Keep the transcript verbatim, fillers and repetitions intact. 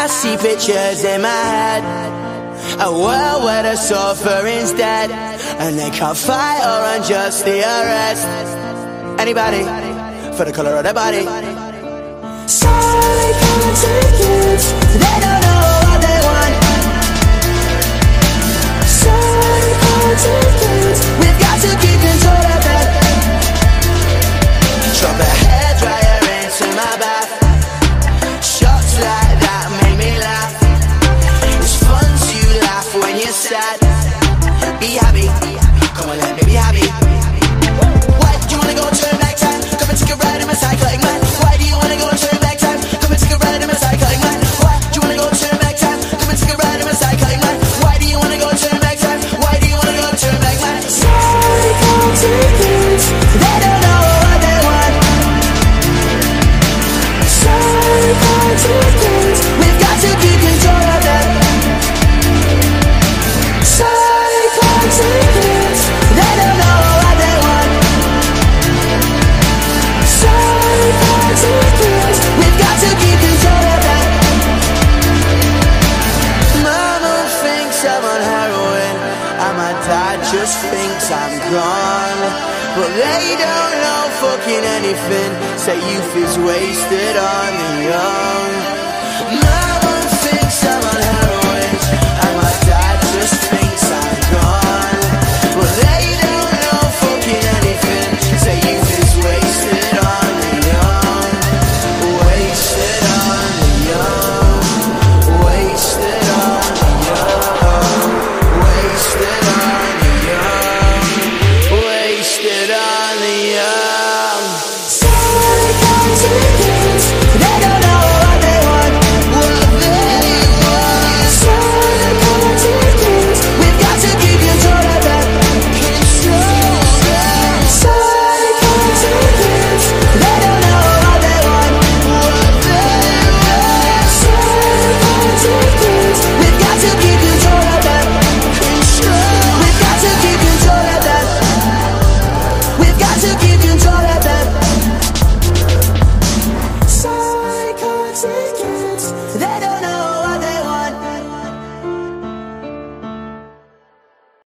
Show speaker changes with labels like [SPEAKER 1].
[SPEAKER 1] I see pictures in my head, a world where the suffering's dead, and they can't fight or unjust the arrest. Anybody for the color of their body. Psychotic kids, they don't know what they want. Psychotic kids, we've got to keep control of them. Drop a hairdryer into my bath. Shots like that make me laugh. It's fun to laugh when you're sad. Be happy, come on, let me be happy. Why do you wanna go and turn back time? Come and take a ride in my psychotic mind. Why do you wanna go and turn back time? Come and take a ride in my psychotic mind. Why do you wanna go and turn back time? Come and take a ride in my psychotic mind. Why do you wanna go and turn back time? Why do you wanna go and turn back time? Psychotic kids, they don't know what they want. Psychotic kids, we've got to keep control of them. Psychotic kids, they don't know what they want. Psychotic kids, we've got to keep control of them. Mama thinks I'm on heroin, and my dad just thinks I'm gone. But they don't know fucking anything. Say youth is wasted on the young. Mama thinks I'm on heroin, and my dad just thinks I'm gone. But they don't know fucking anything. Say youth is wasted on the young. Wasted on the young. Wasted on the young. Wasted on the young. Wasted on the young.